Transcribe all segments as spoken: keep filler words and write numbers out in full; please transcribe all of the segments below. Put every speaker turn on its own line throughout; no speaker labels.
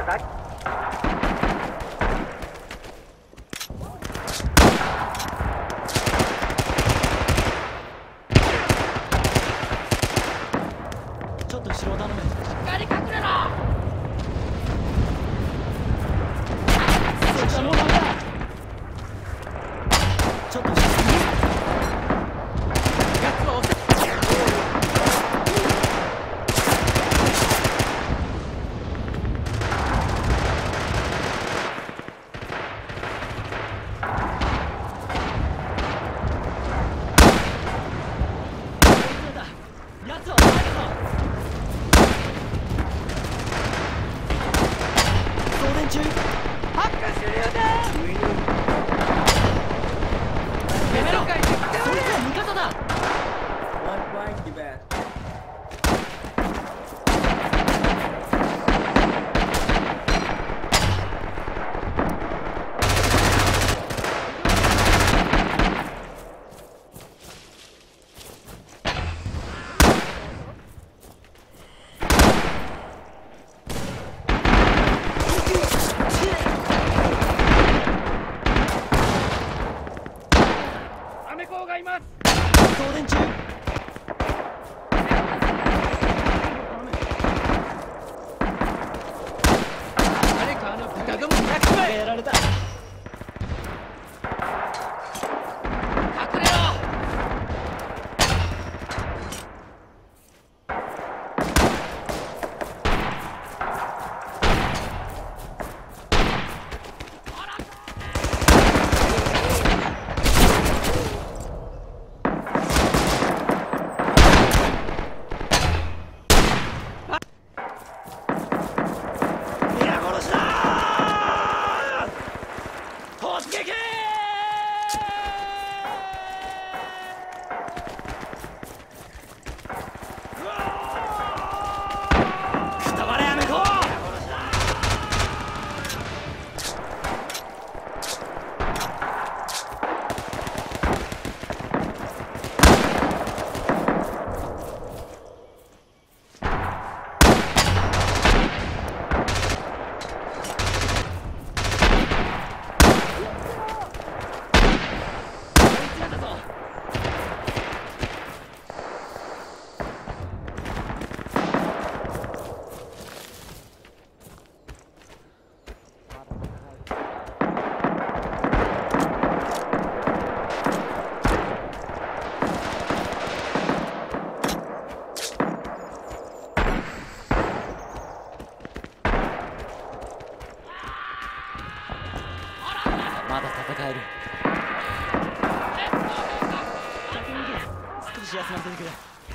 だ。
ちょっと後ろを頼む。
しっかり隠れろ。
そっちはもうダメだ。ちょっと後ろ。
やつを押せ。
まだ戦える。少し休ませてくれ。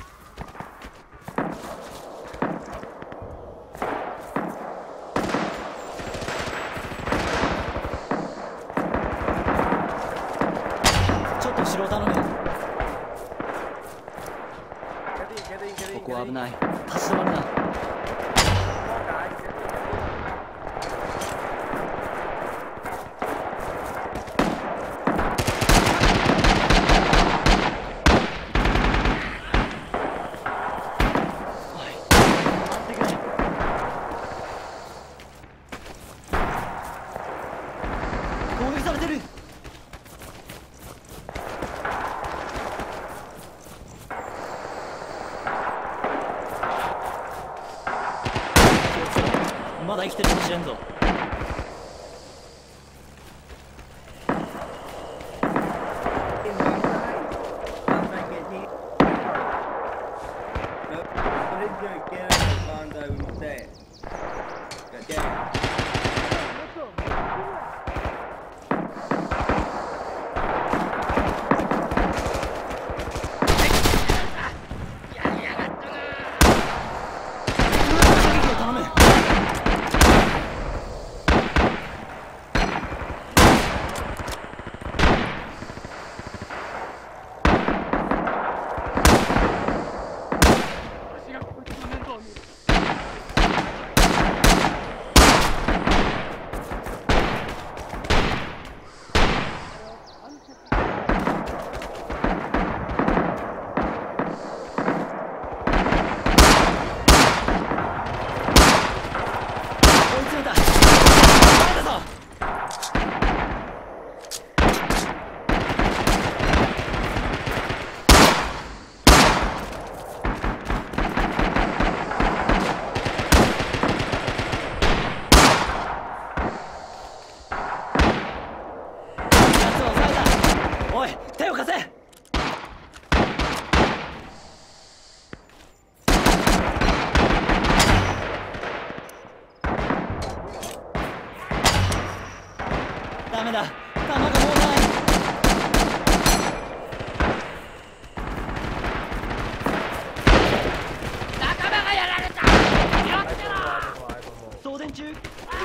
ちょっと後ろを頼む。ここは危ない。立ち止まるな。まだ生きてるかもしれんぞ。 ダメだ。弾がもうない。
仲間がやられた。気をつけろ。
送電中。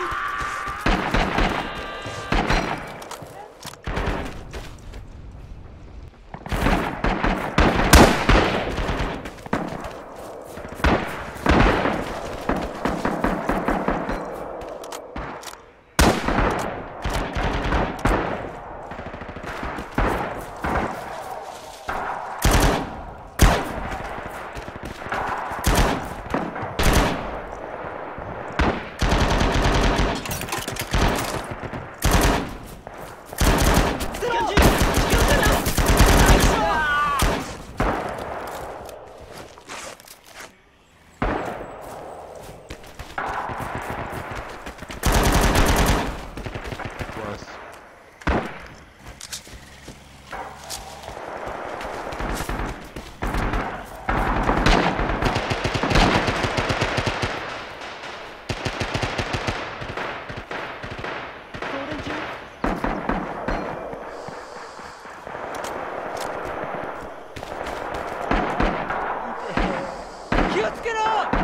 気をつけろ。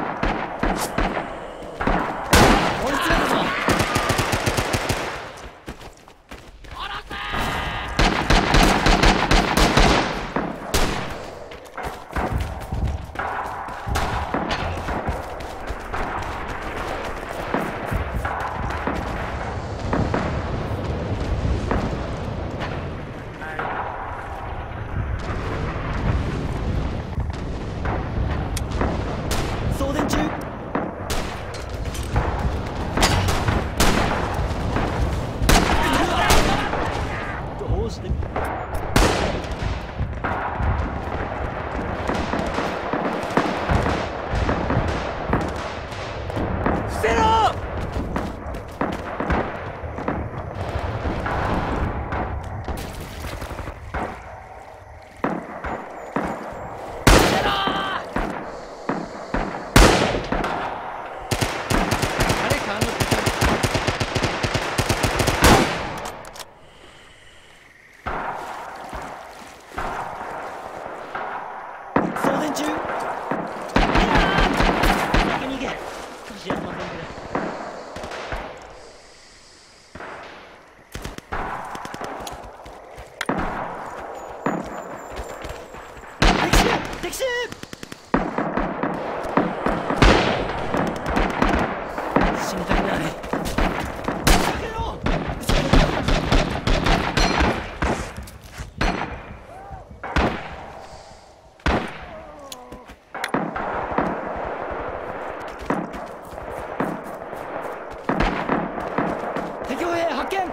追い詰めたぞ。送電中。どうして
伏せろ。
送電中。いやー、先逃げ。少し休ませてくれ。敵襲敵襲。死にたくない。避けろ。敵歩兵発見。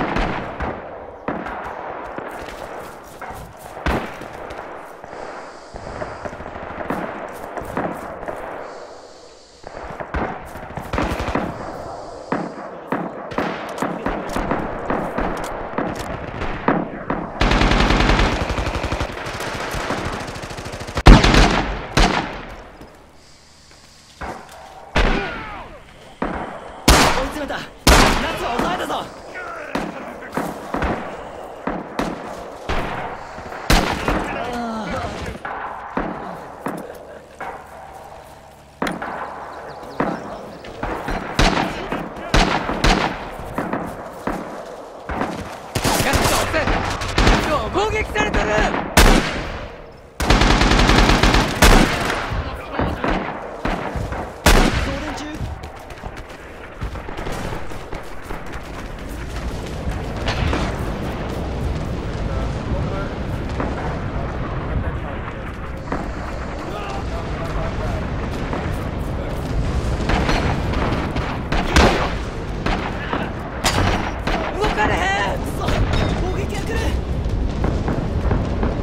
追い詰めた。夏は抑えたぞ。
攻撃されてる。
送電中。
動かれへん。
そう、攻撃が来る。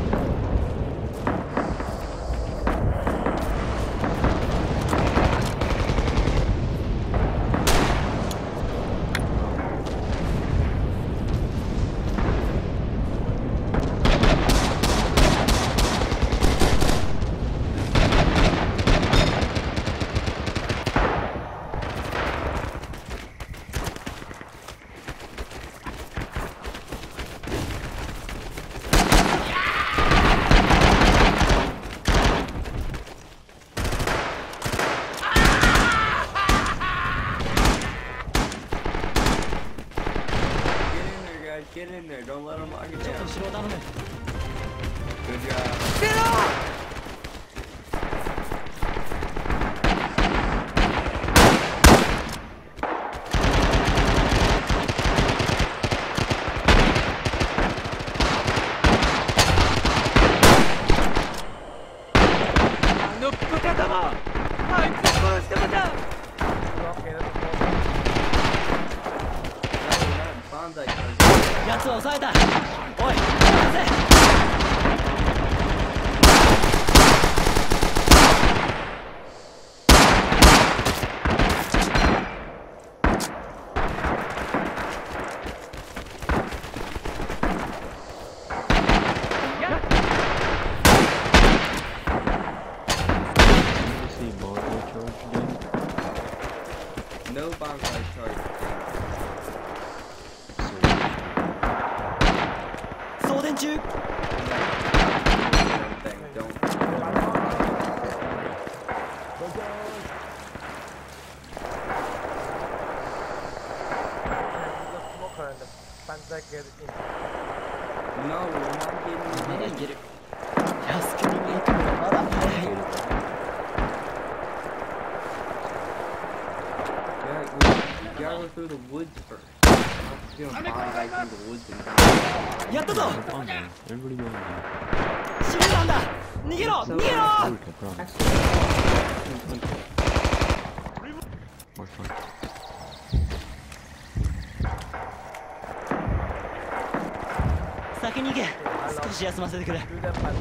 Get in there. Don't let them lock you
ちょっと
down.
後ろを頼む。
Good job.
伏せろ。あの豚ども、あいつを殺してもだ。
奴を抑えた。おい、任せ。
No bonfire charge.
送電中。
No, we're not getting
まだい
in.
ける。助けに行くのがまだ早い。
You gotta go through the woods first. I'm just gonna bomb right through the woods and die.
やったぞ。
Everybody go on.
死ぬなんだ。逃げろ、逃げろ。
I promise. More fun.
先に行け。少し休ませてくれ。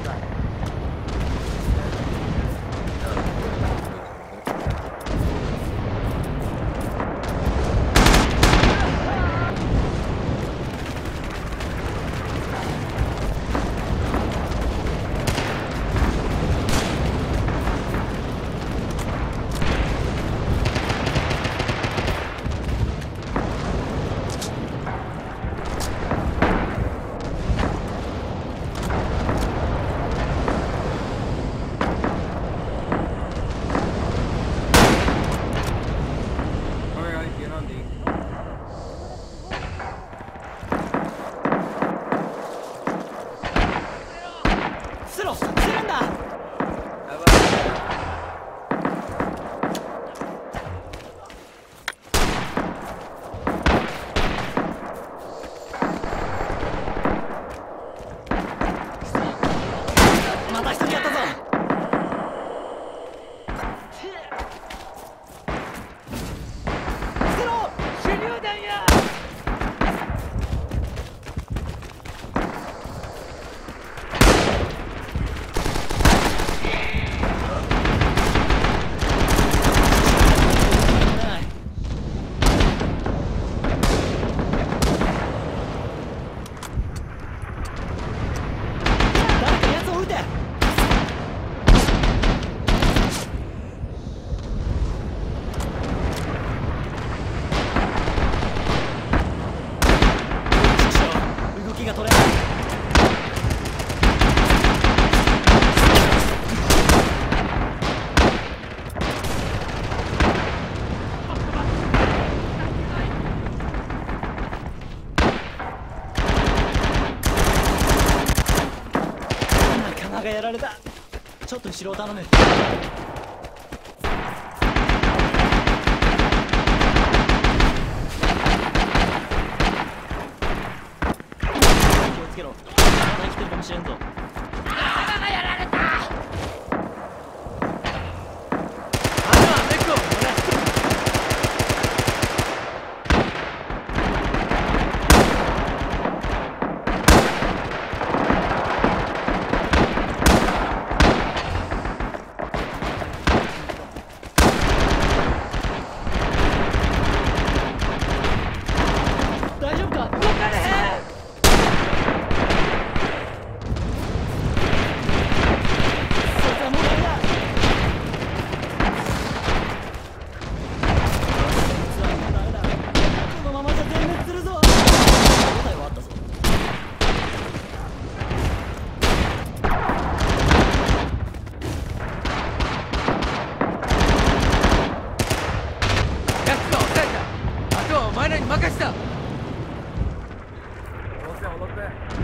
がやられた。ちょっと後ろを頼む。気をつけろ。まだ生きてるかもしれんぞ。
仲間がやられた。 れ